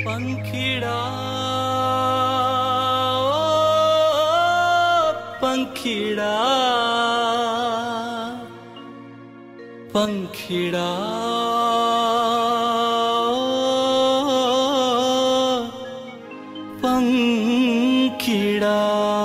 पंखीड़ा पंखीड़ा पंखीड़ा पंखीड़ा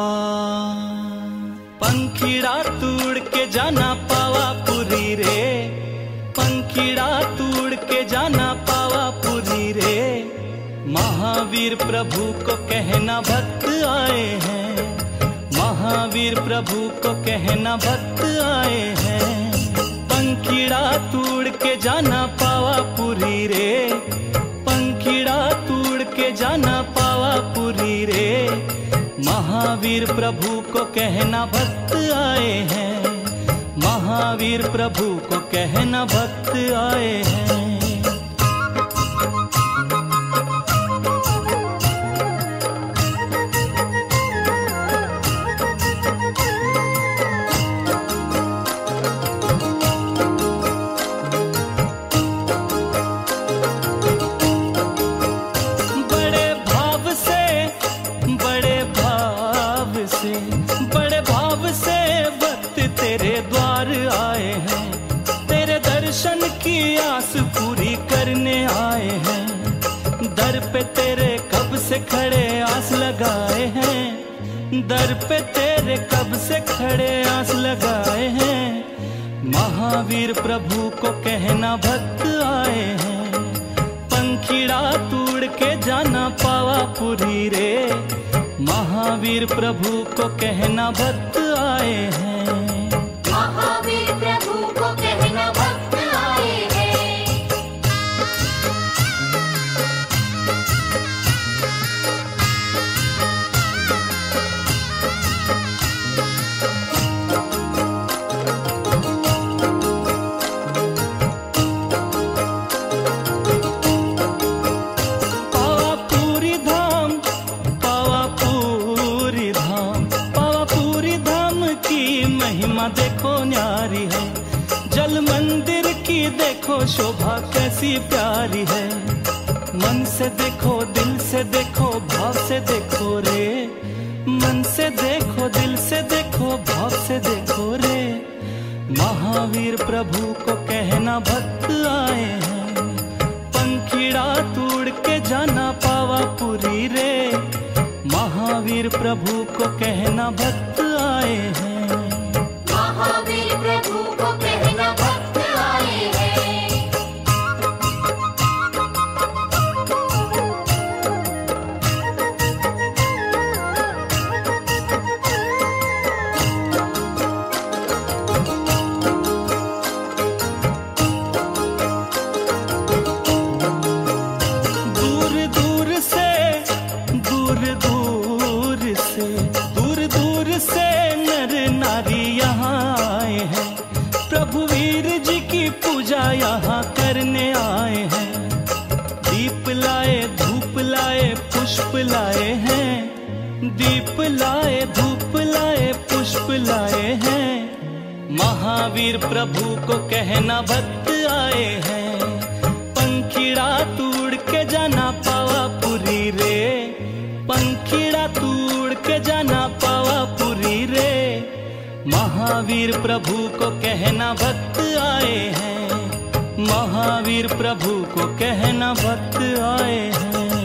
पंखीड़ा तोड़ के जाना पावापुरी रे, पंखीड़ा तोड़ के जाना पावापुरी रे। महावीर प्रभु को कहना भक्त आए हैं, महावीर प्रभु को कहना भक्त आए हैं। पंखीड़ा तोड़ के जाना पावापुरी रे, पंखीड़ा तोड़ के जाना पावापुरी रे। महावीर प्रभु को कहना भक्त आए हैं, महावीर प्रभु को कहना भक्त आए हैं। बड़े भाव से भक्त तेरे द्वार आए हैं, तेरे दर्शन की आस पूरी करने आए हैं। दर पे तेरे कब से खड़े आस लगाए हैं, दर पे तेरे कब से खड़े आस लगाए हैं। महावीर प्रभु को कहना भक्त आए हैं, पंखीड़ा तोड़ के जाना पावापुरी रे। महावीर प्रभु को कहना भक्त आए हैं, महावीर प्रभु को कहना भक्त आए हैं। देखो न्यारी है, जल मंदिर की देखो शोभा कैसी प्यारी है। मन से देखो, दिल से देखो, भाव से देखो रे। मन से देखो, दिल से देखो, भाव से देखो रे। महावीर प्रभु को कहना भक्त आए हैं, पंखीड़ा तोड़ के जाना पावापुरी रे। महावीर प्रभु को कहना भक्त आए हैं, महावीर प्रभु को कहना भक्त आए हैं। दूर दूर से, दूर दूर से, दूर दूर से नर नारी यहाँ आए हैं। प्रभु वीर जी की पूजा यहाँ करने आए हैं। दीप लाए, धूप लाए, पुष्प लाए हैं। दीप लाए, धूप लाए, पुष्प लाए हैं। महावीर प्रभु को कहना भक्त आए हैं, पंखीड़ा तोड़ के जाना पावापुरी रे। पंखीड़ा तोड़ के जाना पावापुरी रे। महावीर प्रभु को कहना भक्त आए हैं, महावीर प्रभु को कहना भक्त आए हैं।